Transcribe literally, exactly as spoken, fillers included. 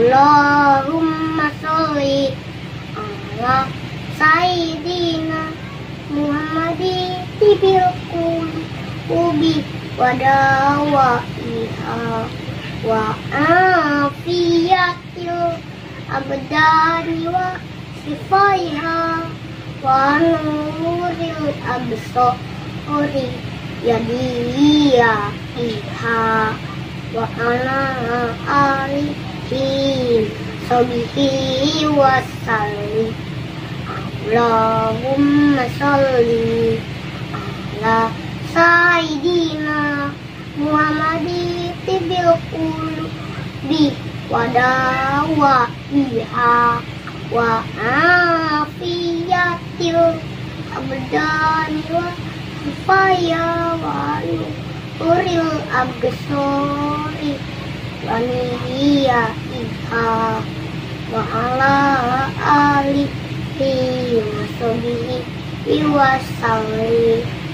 Allahumma sholli ala sayyidina Muhammadin tibil qulubi wa dawaiha wa afiyatil abdani wa sifaiha wa nuril absori yadiya iha wa ala alihi sobihi wasalli. Allahumma sholli ala sayyidina Muhammadin tibil qulubi wa dawaiha wa afiyatil abdani wa sifaya wa nuril absori wa niya iha wa ala alihi wa sobihi wasalli.